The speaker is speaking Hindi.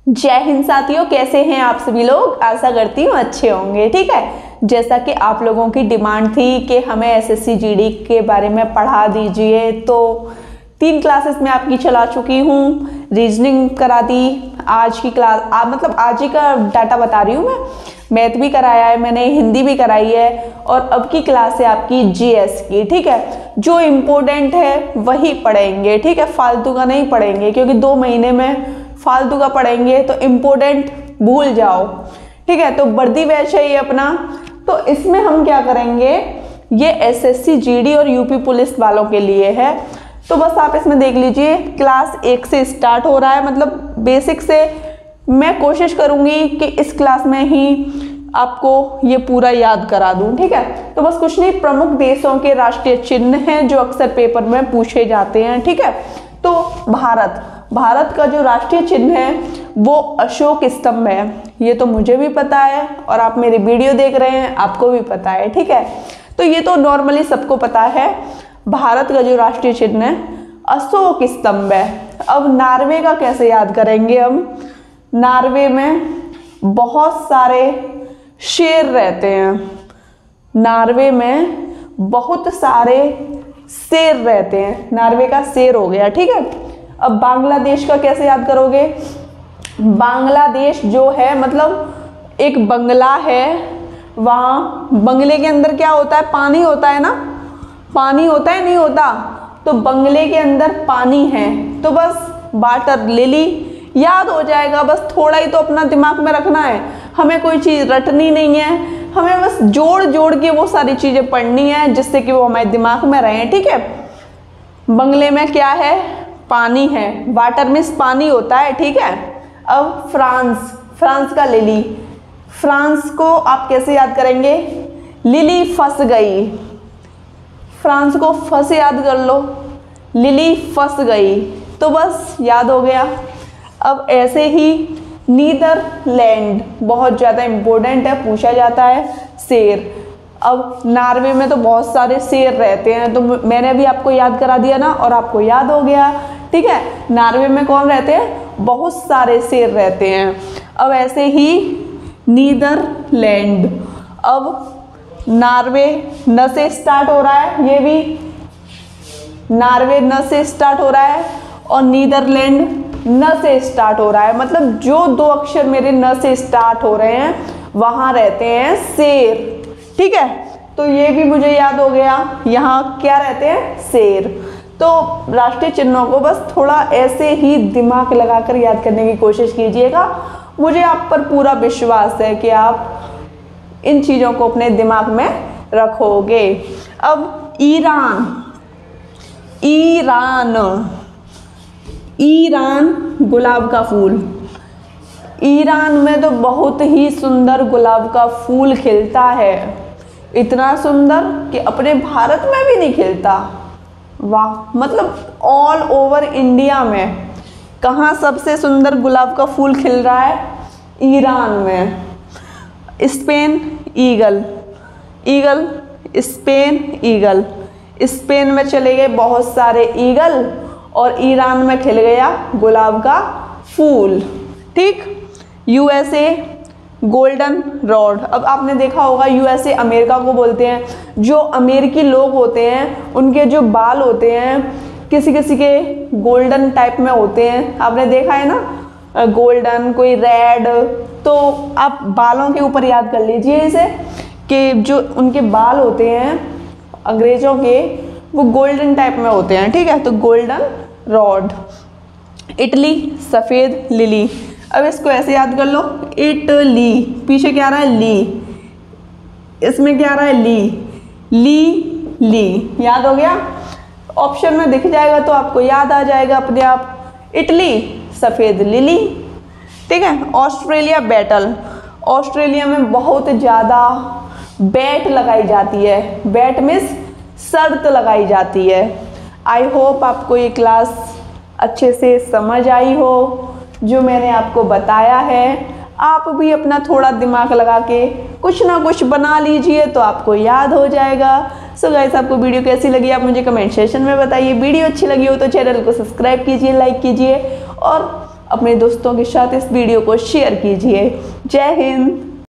जय हिंद साथियों, कैसे हैं आप सभी लोग। आशा करती हूँ अच्छे होंगे। ठीक है, जैसा कि आप लोगों की डिमांड थी कि हमें एसएससी जीडी के बारे में पढ़ा दीजिए, तो 3 क्लासेस में आपकी चला चुकी हूँ। रीजनिंग करा दी, आज की क्लास मतलब आज ही का डाटा बता रही हूँ मैं। मैथ भी कराया है मैंने, हिंदी भी कराई है, और अब की क्लास है आपकी जीएस की। ठीक है, जो इम्पोर्टेंट है वही पढ़ेंगे। ठीक है, फालतू का नहीं पढ़ेंगे, क्योंकि 2 महीने में फालतू का पढ़ेंगे तो इम्पोर्टेंट भूल जाओ। ठीक है, तो वर्दी बैच है ये अपना। तो इसमें हम क्या करेंगे, ये एसएससी जीडी और यूपी पुलिस वालों के लिए है। तो बस आप इसमें देख लीजिए, क्लास 1 से स्टार्ट हो रहा है, मतलब बेसिक से। मैं कोशिश करूंगी कि इस क्लास में ही आपको ये पूरा याद करा दूं। ठीक है, तो बस कुछ नहीं, प्रमुख देशों के राष्ट्रीय चिन्ह हैं जो अक्सर पेपर में पूछे जाते हैं। ठीक है, तो भारत का जो राष्ट्रीय चिन्ह है वो अशोक स्तंभ है। ये तो मुझे भी पता है, और आप मेरी वीडियो देख रहे हैं, आपको भी पता है। ठीक है, तो ये तो नॉर्मली सबको पता है। भारत का जो राष्ट्रीय चिन्ह है अशोक स्तंभ है। अब नॉर्वे का कैसे याद करेंगे हम। नॉर्वे में बहुत सारे शेर रहते हैं। नॉर्वे में बहुत सारे शेर रहते हैं। नॉर्वे का शेर हो गया। ठीक है, अब बांग्लादेश का कैसे याद करोगे। बांग्लादेश जो है, मतलब एक बंगला है, वहाँ बंगले के अंदर क्या होता है, पानी होता है ना। पानी होता है, नहीं होता, तो बंगले के अंदर पानी है, तो बस वाटर लिली याद हो जाएगा। बस थोड़ा ही तो अपना दिमाग में रखना है, हमें कोई चीज़ रटनी नहीं है, हमें बस जोड़ जोड़ के वो सारी चीज़ें पढ़नी है जिससे कि वो हमारे दिमाग में रहें। ठीक है, बंगले में क्या है, पानी है, वाटर मीन्स पानी होता है। ठीक है, अब फ्रांस का लिली। फ्रांस को आप कैसे याद करेंगे, लिली फंस गई। फ्रांस को फंस याद कर लो, लिली फंस गई, तो बस याद हो गया। अब ऐसे ही नीदरलैंड बहुत ज़्यादा इम्पोर्टेंट है, पूछा जाता है, शेर। अब नॉर्वे में तो बहुत सारे शेर रहते हैं, तो मैंने भी आपको याद करा दिया ना, और आपको याद हो गया। ठीक है, नॉर्वे में कौन रहते हैं, बहुत सारे शेर रहते हैं। अब ऐसे ही नीदरलैंड। अब नॉर्वे न से स्टार्ट हो रहा है, ये भी नॉर्वे न से स्टार्ट हो रहा है, और नीदरलैंड न से स्टार्ट हो रहा है। मतलब जो 2 अक्षर मेरे न से स्टार्ट हो रहे हैं वहाँ रहते हैं शेर। ठीक है, तो ये भी मुझे याद हो गया, यहाँ क्या रहते हैं, शेर। तो राष्ट्रीय चिन्हों को बस थोड़ा ऐसे ही दिमाग लगाकर याद करने की कोशिश कीजिएगा। मुझे आप पर पूरा विश्वास है कि आप इन चीज़ों को अपने दिमाग में रखोगे। अब ईरान गुलाब का फूल। ईरान में तो बहुत ही सुंदर गुलाब का फूल खिलता है, इतना सुंदर कि अपने भारत में भी नहीं खिलता। वाह, मतलब ऑल ओवर इंडिया में कहाँ सबसे सुंदर गुलाब का फूल खिल रहा है, ईरान में। Spain eagle, Spain eagle. Spain में चले गए बहुत सारे ईगल, और ईरान में खिल गया गुलाब का फूल। ठीक, यूएसए गोल्डन रॉड। अब आपने देखा होगा यूएसए अमेरिका को बोलते हैं। जो अमेरिकी लोग होते हैं उनके जो बाल होते हैं किसी किसी के गोल्डन टाइप में होते हैं, आपने देखा है ना, गोल्डन, कोई रेड। तो आप बालों के ऊपर याद कर लीजिए इसे, कि जो उनके बाल होते हैं अंग्रेजों के, वो गोल्डन टाइप में होते हैं। ठीक है, तो गोल्डन रॉड। इटली सफ़ेद लिली। अब इसको ऐसे याद कर लो, इटली, पीछे क्या आ रहा है, ली, इसमें क्या आ रहा है, ली, याद हो गया। ऑप्शन में दिख जाएगा तो आपको याद आ जाएगा अपने आप, इटली सफ़ेद लिली। ठीक है, ऑस्ट्रेलिया बैटल। ऑस्ट्रेलिया में बहुत ज़्यादा बैट लगाई जाती है, बैट मीन्स शर्त लगाई जाती है। आई होप आपको ये क्लास अच्छे से समझ आई हो, जो मैंने आपको बताया है। आप भी अपना थोड़ा दिमाग लगा के कुछ ना कुछ बना लीजिए तो आपको याद हो जाएगा। सो गाइस, आपको वीडियो कैसी लगी आप मुझे कमेंट सेक्शन में बताइए। वीडियो अच्छी लगी हो तो चैनल को सब्सक्राइब कीजिए, लाइक कीजिए, और अपने दोस्तों के साथ इस वीडियो को शेयर कीजिए। जय हिंद।